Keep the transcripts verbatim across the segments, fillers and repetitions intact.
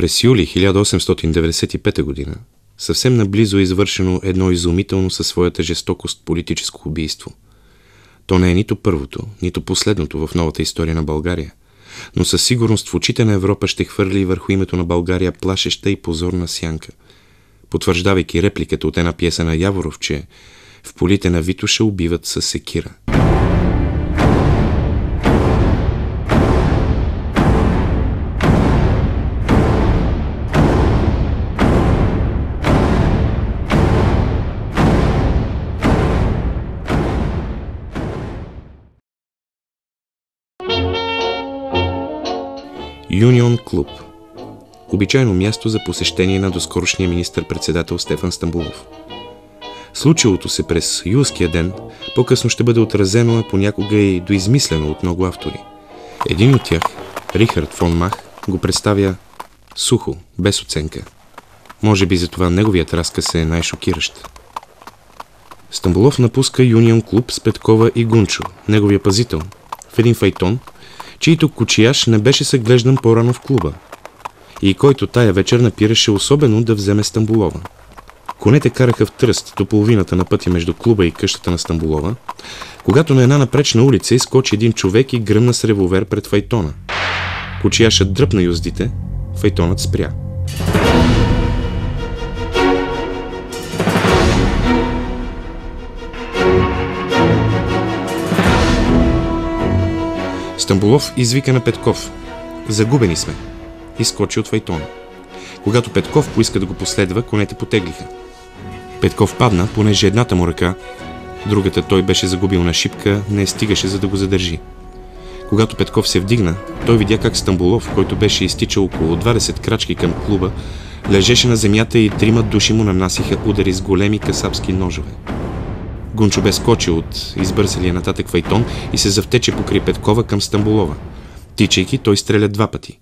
През юли хиляда осемстотин деветдесет и пета година съвсем наблизо е извършено едно изумително със своята жестокост политическо убийство. То не е нито първото, нито последното в новата история на България, но със сигурност в очите на Европа ще хвърли върху името на България плашеща и позорна сянка, потвърждавайки репликата от една пиеса на Яворов, че в полите на Витоша убиват със секира. Юнион клуб. Обичайно място за посещение на доскорошния министър-председател Стефан Стамболов. Случилото се през юлския ден по-късно ще бъде отразено, а понякога и доизмислено от много автори. Един от тях, Рихард фон Мах, го представя сухо, без оценка. Може би затова неговият разказ е най-шокиращ. Стамболов напуска Юнион клуб с Петкова и Гунчо, неговия пазител, в един файтон, чийто кочияш не беше съглеждан по-рано в клуба и който тая вечер напираше особено да вземе Стамболова. Конете караха в тръст до половината на пътя между клуба и къщата на Стамболова, когато на една напречна улица изскочи един човек и гръмна с револвер пред файтона. Кочияшът дръпна юздите, файтонът спря. Стамболов извика на Петков: "Загубени сме!" и скочи от файтона. Когато Петков поиска да го последва, конете потеглиха. Петков падна, понеже едната му ръка, другата той беше загубил на шипка, не стигаше за да го задържи. Когато Петков се вдигна, той видя как Стамболов, който беше изтичал около двадесет крачки към клуба, лежеше на земята и трима души му нанасиха удари с големи касапски ножове. Гунчо бе скочил от избързалия нататък файтон и се завтече покрай Петкова към Стамболова. Тичайки, той стреля два пъти.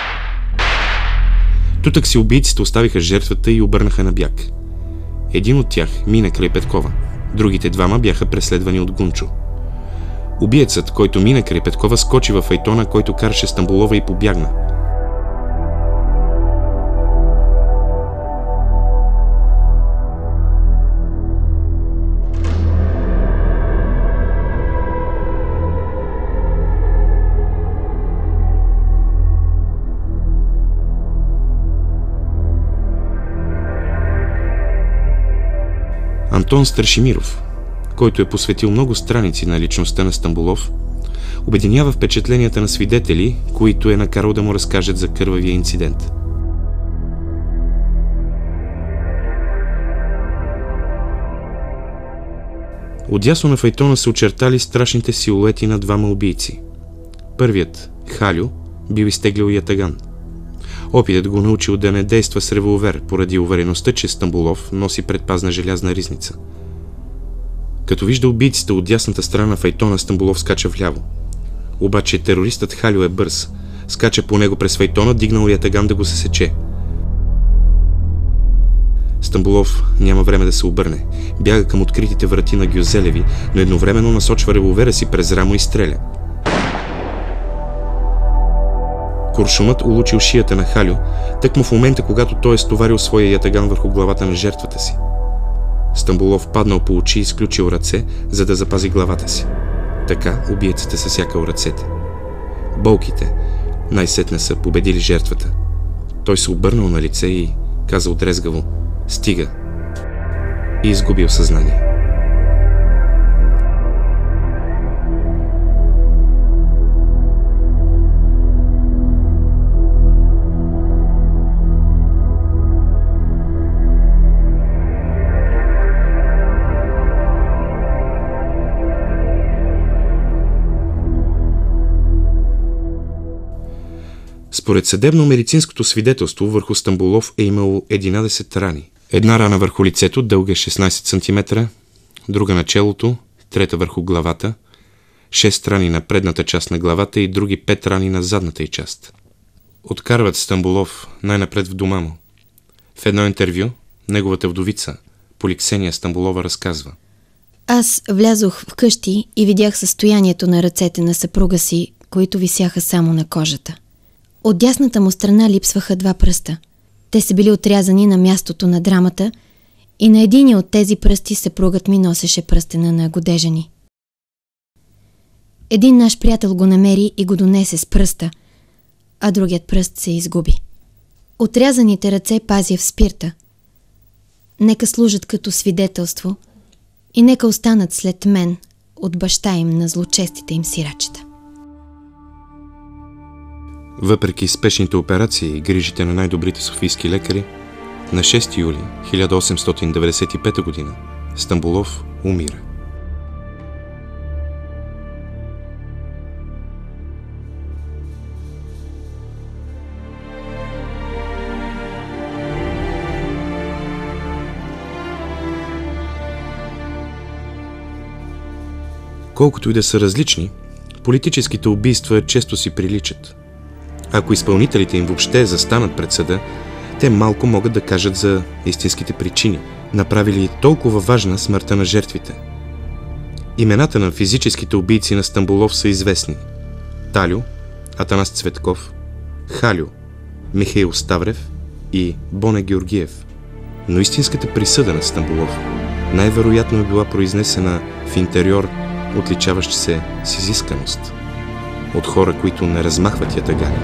Тутък си убийците оставиха жертвата и обърнаха на бяг. Един от тях мина край Петкова, другите двама бяха преследвани от Гунчо. Убиецът, който мина край Петкова, скочи във файтона, който караше Стамболова, и побягна. Антон Страшимиров, който е посветил много страници на личността на Стамболов, обединява впечатленията на свидетели, които е накарал да му разкажат за кървавия инцидент. Отдясно на файтона се очертали страшните силуети на двама убийци. Първият, Халю, бил изтеглил ятаган. Опитът го научил да не действа с револвер, поради увереността, че Стамболов носи предпазна желязна ризница. Като вижда убийците от дясната страна на файтона, Стамболов скача вляво. Обаче терористът Халю е бърз. Скача по него през файтона, дигнал ятаган да го се сече. Стамболов няма време да се обърне. Бяга към откритите врати на Гюзелеви, но едновременно насочва револвера си през рамо и стреля. Куршумът улучил шията на Халю, тъкмо в момента, когато той е стоварил своя ятаган върху главата на жертвата си. Стамболов паднал по очи и изключил ръце, за да запази главата си. Така убиецът е съсякал ръцете. Болките най-сетне са победили жертвата. Той се обърнал на лице и казал дрезгаво: "Стига!" и изгубил съзнание. Според съдебно-медицинското свидетелство, върху Стамболов е имало единадесет рани. Една рана върху лицето, дълга шестнадесет сантиметра, друга на челото, трета върху главата, шест рани на предната част на главата и други пет рани на задната й част. Откарват Стамболов най-напред в дома му. В едно интервю неговата вдовица, Поликсения Стамболова, разказва: "Аз влязох в къщи и видях състоянието на ръцете на съпруга си, които висяха само на кожата. От дясната му страна липсваха два пръста. Те са били отрязани на мястото на драмата и на единия от тези пръсти съпругът ми носеше пръстена на годежа ни. Един наш приятел го намери и го донесе с пръста, а другият пръст се изгуби. Отрязаните ръце пазя в спирта. Нека служат като свидетелство и нека останат след мен от баща им на злочестите им сирачета. Въпреки спешните операции и грижите на най-добрите софийски лекари, на шести юли хиляда осемстотин деветдесет и пета година Стамболов умира. Колкото и да са различни, политическите убийства често си приличат. Ако изпълнителите им въобще застанат пред съда, те малко могат да кажат за истинските причини, направили толкова важна смъртта на жертвите. Имената на физическите убийци на Стамболов са известни: Талю, Атанас Цветков, Халю, Михаил Ставрев и Боне Георгиев. Но истинската присъда на Стамболов най-вероятно е била произнесена в интериор, отличаващ се с изисканост, от хора, които не размахват ятагани.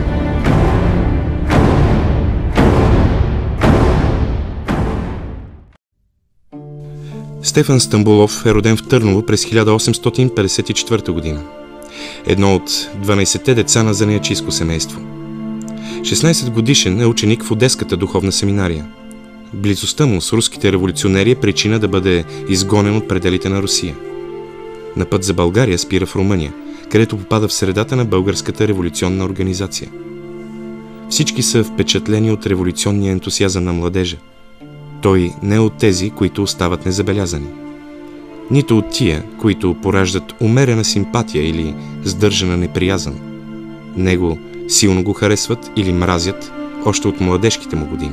Стефан Стамболов е роден в Търново през хиляда осемстотин петдесет и четвърта година. Едно от дванайсетте деца на занаятчийско семейство. шестнайсет годишен е ученик в Одеската духовна семинария. Близостта му с руските революционери е причина да бъде изгонен от пределите на Русия. На път за България спира в Румъния, където попада в средата на българската революционна организация. Всички са впечатлени от революционния ентусиазъм на младежа. Той не е от тези, които остават незабелязани. Нито от тия, които пораждат умерена симпатия или сдържана неприязън. Него силно го харесват или мразят още от младежките му години.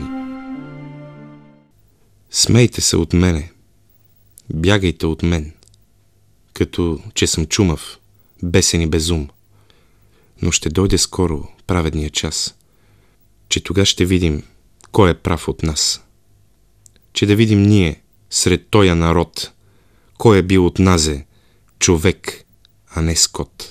Смейте се от мене, бягайте от мен, като че съм чумав, бесен и безум. Но ще дойде скоро праведния час, че тога ще видим кой е прав от нас. Че да видим ние, сред тоя народ, кой е бил от назе човек, а не скот.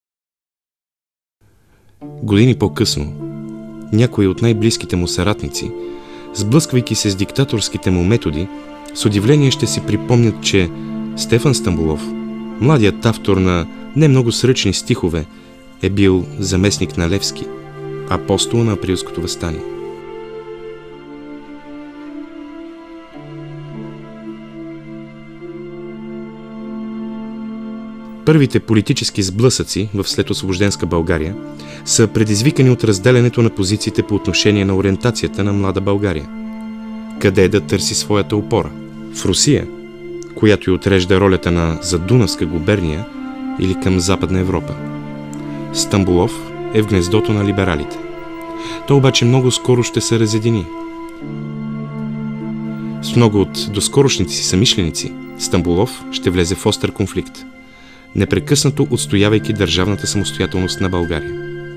Години по-късно, някои от най-близките му съратници, сблъсквайки се с диктаторските му методи, с удивление ще си припомнят, че Стефан Стамболов, младият автор на не много сръчни стихове, е бил заместник на Левски, апостол на Априлското въстание. Първите политически сблъсъци в следосвобожденска България са предизвикани от разделянето на позициите по отношение на ориентацията на млада България. Къде да търси своята опора? В Русия, която й отрежда ролята на Задунавска губерния, или към Западна Европа. Стамболов е в гнездото на либералите. То обаче много скоро ще се разедини. С много от доскорошните си съмишленици Стамболов ще влезе в остър конфликт, непрекъснато отстоявайки държавната самостоятелност на България.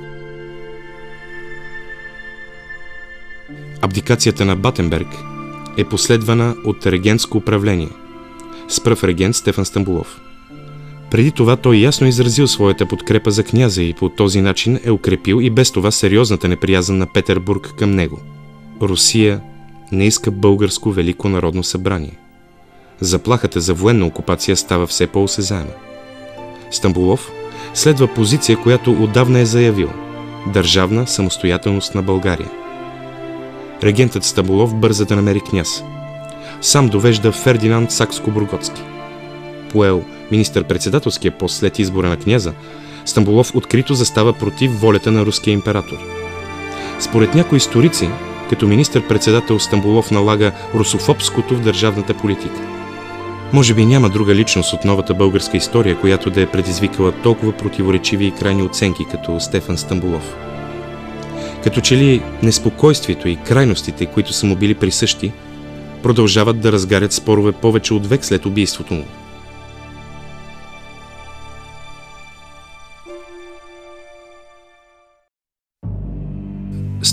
Абдикацията на Батенберг е последвана от регентско управление с пръв регент Стефан Стамболов. Преди това той ясно изразил своята подкрепа за княза и по този начин е укрепил и без това сериозната неприязън на Петербург към него. Русия не иска българско Велико народно събрание. Заплахата за военна окупация става все по-осезаема. Стамболов следва позиция, която отдавна е заявил – държавна самостоятелност на България. Регентът Стамболов бърза да намери княз. Сам довежда Фердинанд Сакско-Бурготски. Поел министър-председателския пост след избора на княза, Стамболов открито застава против волята на руския император. Според някои историци, като министър-председател Стамболов налага русофобското в държавната политика. Може би няма друга личност от новата българска история, която да е предизвикала толкова противоречиви и крайни оценки като Стефан Стамболов. Като че ли неспокойствието и крайностите, които са му били присъщи, продължават да разгарят спорове повече от век след убийството му.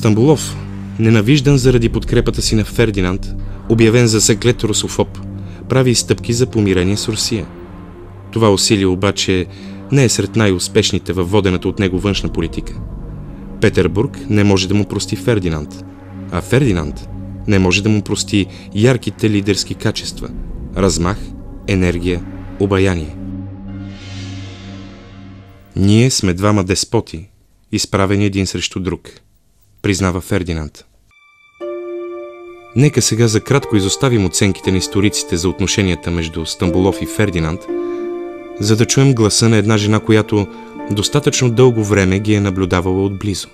Стамболов, ненавиждан заради подкрепата си на Фердинанд, обявен за заклет русофоб, прави стъпки за помирение с Русия. Това усилие обаче не е сред най-успешните във водената от него външна политика. Петербург не може да му прости Фердинанд, а Фердинанд не може да му прости ярките лидерски качества – размах, енергия, обаяние. Ние сме двама деспоти, изправени един срещу друг, признава Фердинанд. Нека сега за кратко изоставим оценките на историците за отношенията между Стамболов и Фердинанд, за да чуем гласа на една жена, която достатъчно дълго време ги е наблюдавала отблизо.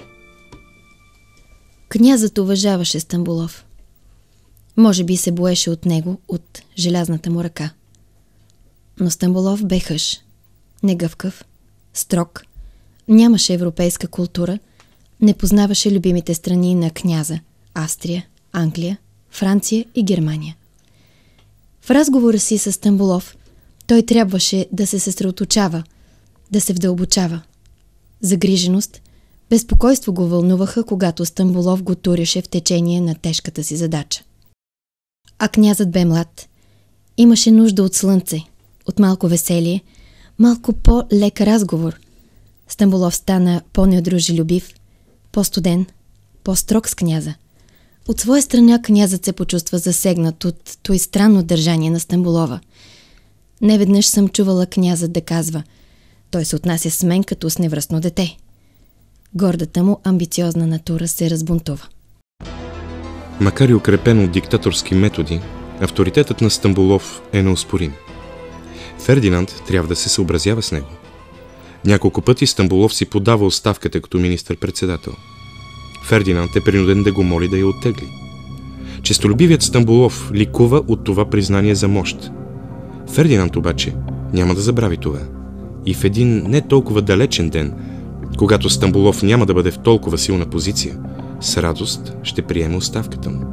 Князът уважаваше Стамболов. Може би се боеше от него, от желязната му ръка. Но Стамболов бе хъш, негъвкав, строг, нямаше европейска култура, не познаваше любимите страни на княза – Австрия, Англия, Франция и Германия. В разговора си с Стамболов той трябваше да се съсредоточава, да се вдълбочава. Загриженост, безпокойство го вълнуваха, когато Стамболов го туряше в течение на тежката си задача. А князът бе млад. Имаше нужда от слънце, от малко веселие, малко по-лек разговор. Стамболов стана по-недружелюбив, по-студен, по-строг с княза. От своя страна князът се почувства засегнат от той странно държание на Стамболова. Неведнъж съм чувала князът да казва: той се отнася с мен като с невръстно дете. Гордата му амбициозна натура се разбунтува. Макар и укрепен от диктаторски методи, авторитетът на Стамболов е неоспорим. Фердинанд трябва да се съобразява с него. Няколко пъти Стамболов си подава оставката като министър-председател. Фердинанд е принуден да го моли да я оттегли. Честолюбивият Стамболов ликува от това признание за мощ. Фердинанд обаче няма да забрави това. И в един не толкова далечен ден, когато Стамболов няма да бъде в толкова силна позиция, с радост ще приеме оставката му.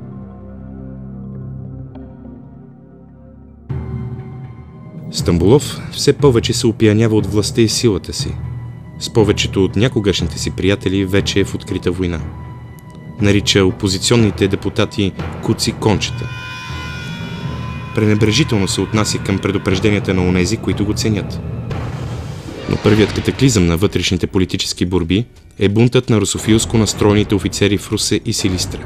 Стамболов все повече се опиянява от властта и силата си. С повечето от някогашните си приятели вече е в открита война. Нарича опозиционните депутати куци кончета. Пренебрежително се отнася към предупрежденията на онези, които го ценят. Но първият катаклизъм на вътрешните политически борби е бунтът на русофилско настроените офицери в Русе и Силистра.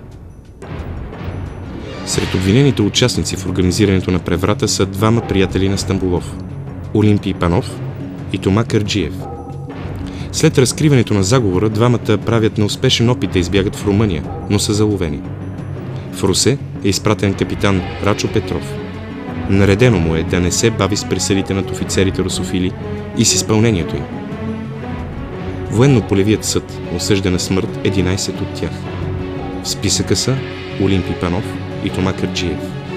Сред обвинените участници в организирането на преврата са двама приятели на Стамболов – Олимпий Панов и Тома Кърджиев. След разкриването на заговора, двамата правят неуспешен опит да избягат в Румъния, но са заловени. В Русе е изпратен капитан Рачо Петров. Наредено му е да не се бави с присъдите над офицерите русофили и с изпълнението им. Военно-полевият съд осъжда на смърт единайсет от тях. В списъка са Олимпий Панов и Тома Кърджиев.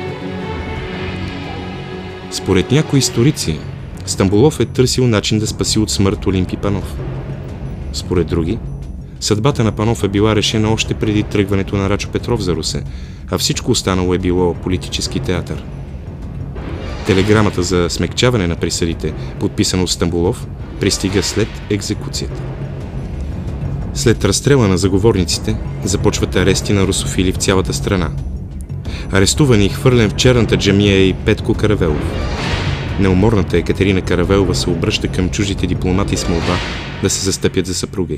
Според някои историци, Стамболов е търсил начин да спаси от смърт Олимпий Панов. Според други, съдбата на Панов е била решена още преди тръгването на Рачо Петров за Русе, а всичко останало е било политически театър. Телеграмата за смекчаване на присъдите, подписана от Стамболов, пристига след екзекуцията. След разстрела на заговорниците, започват арести на русофили в цялата страна. Арестуван и хвърлен в черната джамия е и Петко Каравелов. Неуморната Екатерина Каравелова се обръща към чуждите дипломати с молба да се застъпят за съпруга й.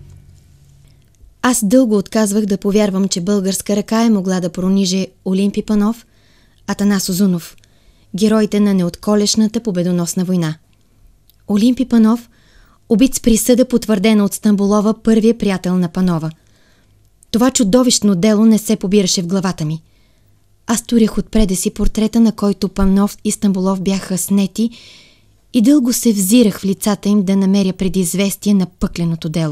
Аз дълго отказвах да повярвам, че българска ръка е могла да прониже Олимпий Панов, Атанас Узунов, героите на неотколешната победоносна война. Олимпий Панов, убит с присъда, потвърдена от Стамболова, първия приятел на Панова. Това чудовищно дело не се побираше в главата ми. Аз турях отпреде си портрета, на който Панов и Стамболов бяха снети, и дълго се взирах в лицата им да намеря предизвестие на пъкленото дело.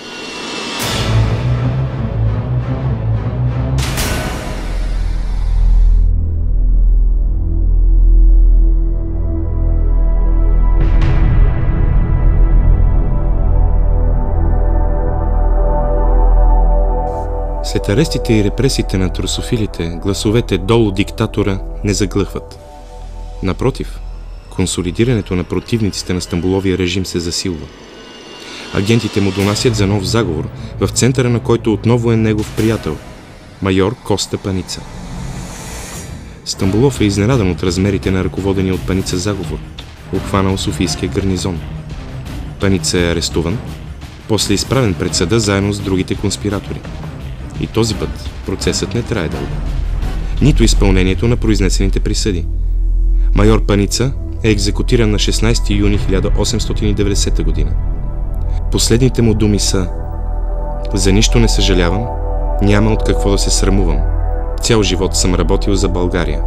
След арестите и репресиите над русофилите, гласовете долу диктатора не заглъхват. Напротив, консолидирането на противниците на Стамболовия режим се засилва. Агентите му донасят за нов заговор, в центъра на който отново е негов приятел – майор Коста Паница. Стамболов е изненадан от размерите на ръководения от Паница заговор, обхванал Софийския гарнизон. Паница е арестуван, после изправен пред съда заедно с другите конспиратори. И този път процесът не трае дълго. Нито изпълнението на произнесените присъди. Майор Паница е екзекутиран на шестнайсети юни хиляда осемстотин и деветдесета година. Последните му думи са: „За нищо не съжалявам, няма от какво да се срамувам. Цял живот съм работил за България.“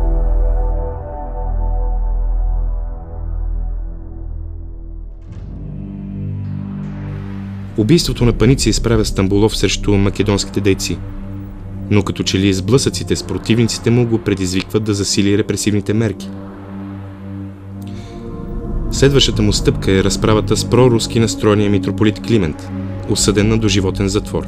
Убийството на Паница изправя Стамболов срещу македонските дейци, но като че ли сблъсъците с противниците му го предизвикват да засили репресивните мерки. Следващата му стъпка е разправата с проруски настроения митрополит Климент, осъден на доживотен затвор.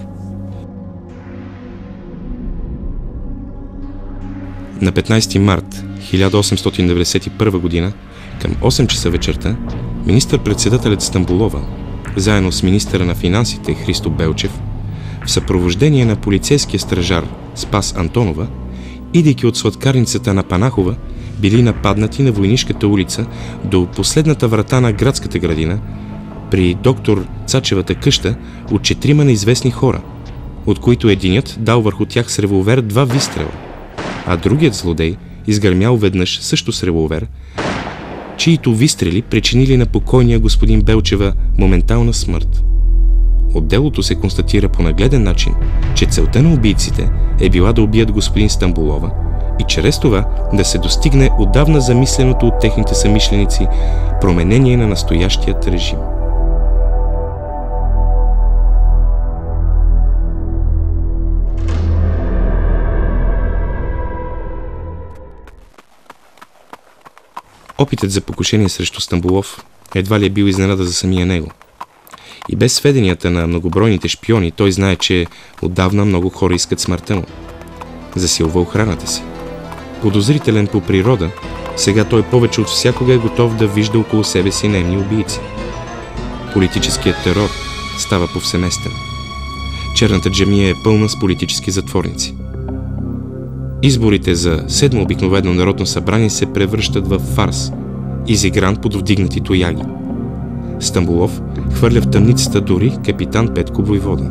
На петнайсети март хиляда осемстотин деветдесет и първа година към осем часа вечерта министър-председателят Стамболова, заедно с министъра на финансите Христо Белчев, в съпровождение на полицейския стражар Спас Антонова, идейки от сладкарницата на Панахова, били нападнати на Войнишката улица до последната врата на градската градина, при доктор Цачевата къща, от четирима неизвестни хора, от които единят дал върху тях с револвер два вистрела, а другият злодей изгърмял веднъж също с револвер, чието вистрели причинили на покойния господин Белчева моментална смърт. От делото се констатира по нагледен начин, че целта на убийците е била да убият господин Стамболова и чрез това да се достигне отдавна замисленото от техните съмишленици променение на настоящият режим. Опитът за покушение срещу Стамболов едва ли е бил изненада за самия него. И без сведенията на многобройните шпиони, той знае, че отдавна много хора искат смъртта му. Засилва охраната си. Подозрителен по природа, сега той повече от всякога е готов да вижда около себе си наемни убийци. Политическият терор става повсеместен. Черната джамия е пълна с политически затворници. Изборите за седмо обикновено народно събрание се превръщат в фарс, изигран под вдигнати тояги. Стамболов хвърля в тъмницата дори капитан Петко Войвода.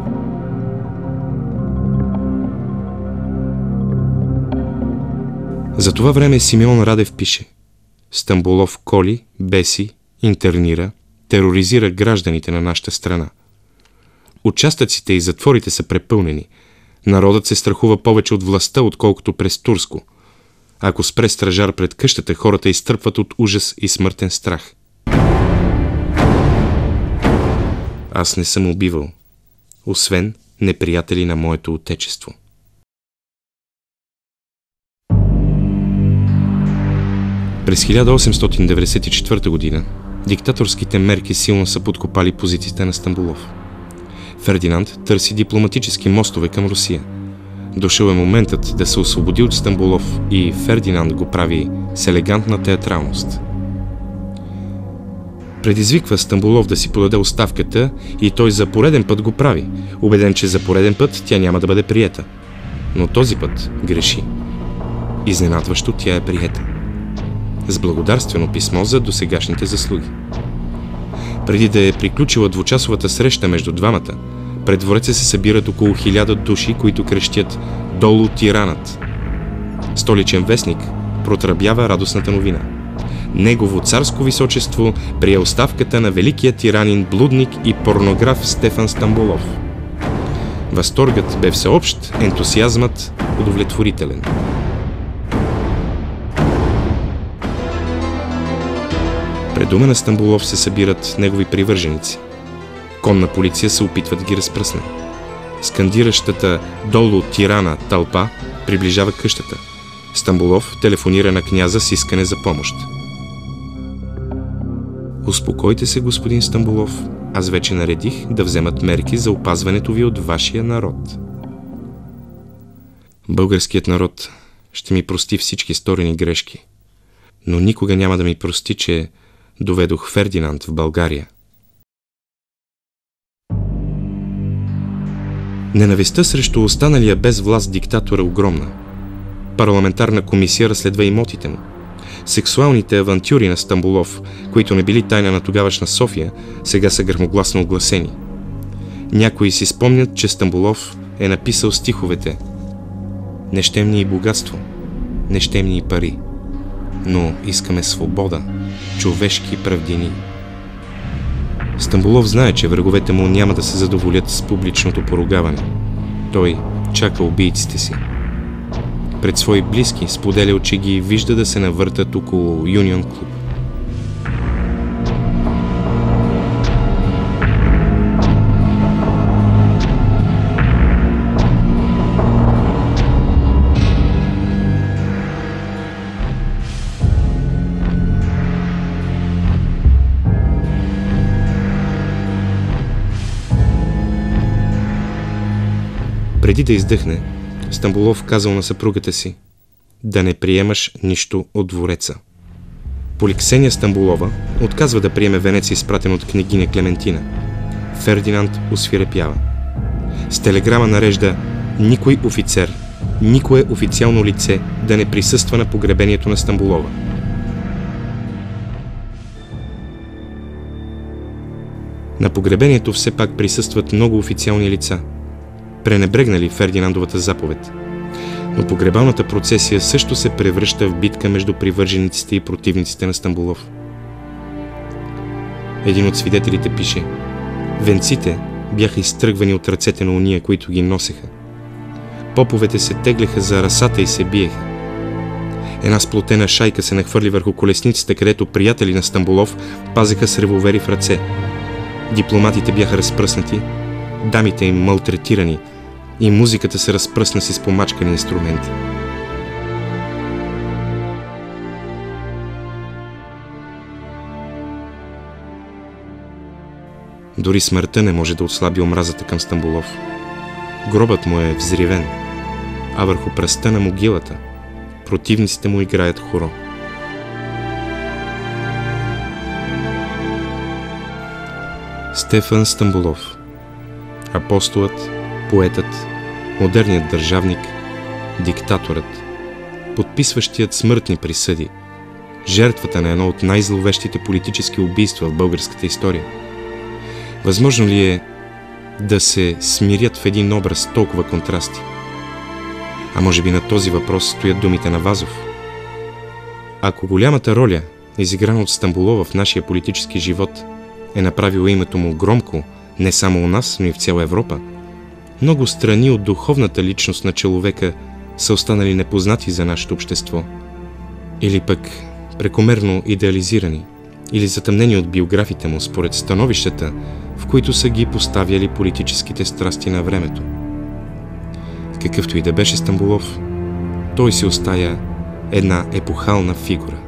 За това време Симеон Радев пише: „Стамболов коли, беси, интернира, тероризира гражданите на нашата страна. Участъците и затворите са препълнени. Народът се страхува повече от властта, отколкото през Турско. Ако спре стражар пред къщата, хората изтърпват от ужас и смъртен страх. Аз не съм убивал, освен неприятели на моето отечество.“ През хиляда осемстотин деветдесет и четвърта година диктаторските мерки силно са подкопали позициите на Стамболов. Фердинанд търси дипломатически мостове към Русия. Дошъл е моментът да се освободи от Стамболов и Фердинанд го прави с елегантна театралност. Предизвиква Стамболов да си подаде оставката и той за пореден път го прави, убеден, че за пореден път тя няма да бъде приета. Но този път греши. Изненадващо тя е приета. С благодарствено писмо за досегашните заслуги. Преди да е приключила двучасовата среща между двамата, пред двореца се събират около хиляда души, които крещят „Долу тиранът!“. Столичен вестник протръбява радостната новина. Негово царско височество прие оставката на великия тиранин, блудник и порнограф Стефан Стамболов. Възторгът бе всеобщ, ентусиазмът удовлетворителен. Пред дома на Стамболов се събират негови привърженици. Конна полиция се опитва да ги разпръсне. Скандиращата „Долу тирана“ тълпа приближава къщата. Стамболов телефонира на княза с искане за помощ. „Успокойте се, господин Стамболов. Аз вече наредих да вземат мерки за опазването ви от вашия народ. Българският народ ще ми прости всички сторени грешки, но никога няма да ми прости, че доведох Фердинанд в България.“ Ненавистта срещу останалия без власт диктатор е огромна. Парламентарна комисия разследва имотите му. Сексуалните авантюри на Стамболов, които не били тайна на тогавашна София, сега са гръмогласно огласени. Някои си спомнят, че Стамболов е написал стиховете: „Не щем ни и богатство, не щем ни и пари, но искаме свобода, човешки правдини“. Стамболов знае, че враговете му няма да се задоволят с публичното поругаване. Той чака убийците си. Пред свои близки споделял, че ги вижда да се навъртат около Юнион клуб. Преди да издъхне, Стамболов казал на съпругата си да не приемаш нищо от двореца. Поликсения Стамболова отказва да приеме венец, изпратен от княгиня Клементина. Фердинанд освирепява. С телеграма нарежда никой офицер, никое официално лице да не присъства на погребението на Стамболова. На погребението все пак присъстват много официални лица, пренебрегнали Фердинандовата заповед. Но погребалната процесия също се превръща в битка между привържениците и противниците на Стамболов. Един от свидетелите пише: „Венците бяха изтръгвани от ръцете на уния, които ги носеха. Поповете се теглеха за расата и се биеха. Една сплотена шайка се нахвърли върху колесниците, където приятели на Стамболов пазеха с револвери в ръце. Дипломатите бяха разпръснати, дамите им малтретирани и музиката се разпръсна с изпомачкани инструменти“. Дори смъртта не може да отслаби омразата към Стамболов. Гробът му е взривен, а върху пръста на могилата противниците му играят хоро. Стефан Стамболов. Апостолът, поетът, модерният държавник, диктаторът, подписващият смъртни присъди, жертвата на едно от най-зловещите политически убийства в българската история. Възможно ли е да се смирят в един образ толкова контрасти? А може би на този въпрос стоят думите на Вазов. Ако голямата роля, изиграна от Стамболова в нашия политически живот, е направила името му громко не само у нас, но и в цяла Европа, много страни от духовната личност на човека са останали непознати за нашето общество, или пък прекомерно идеализирани, или затъмнени от биографите му според становищата, в които са ги поставяли политическите страсти на времето. Какъвто и да беше Стамболов, той си остая една епохална фигура.